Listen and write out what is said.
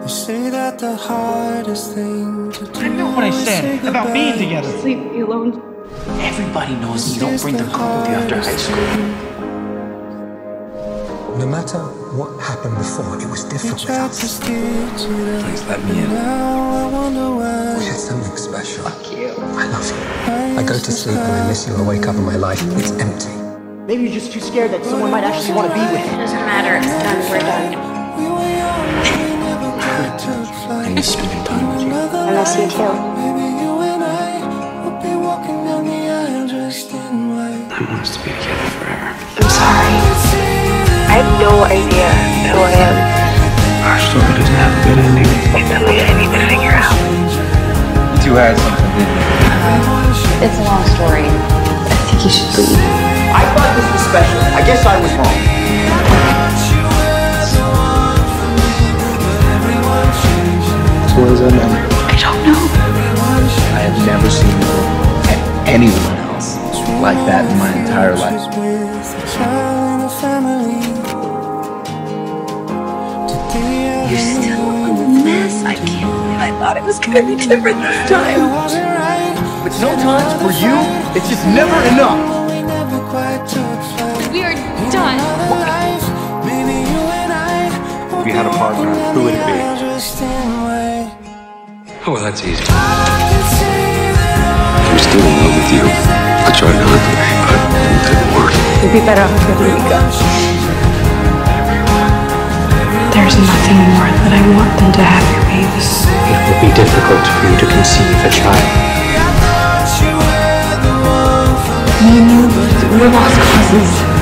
You say that the hardest thing to do. I know what I said about being together. Leave me alone. Everybody knows you don't bring them home with you after high school. No matter what happened before, it was different with us. Please let me in. We had something special. Fuck you. I love you. I go to sleep and I miss you. I wake up and my life, it's empty. Maybe you're just too scared that someone might actually want to be with you. It doesn't matter. It's done. We're done. I miss spending time with you. I miss you too. I want us to be together forever. I'm sorry. I have no idea who I am. Our story doesn't have a good ending. It's something I need to figure out. You two had something, didn't you? It's a long story. I think you should leave. I thought this was special. I guess I was wrong. So what does that mean? I don't know. I have never seen you at anyone else like that in my entire life. You're still a mess. I can't believe I thought it was going to be different this time. But sometimes for you, it's just never enough. We are done. If you had a partner, who would it be? Oh, well, that's easy. I'm still in love with you. I tried not to, but it didn't work. It'd be better off if we go. There's nothing more that I want than to have your babies. It would be difficult for you to conceive a child. Me and you, we're lost causes.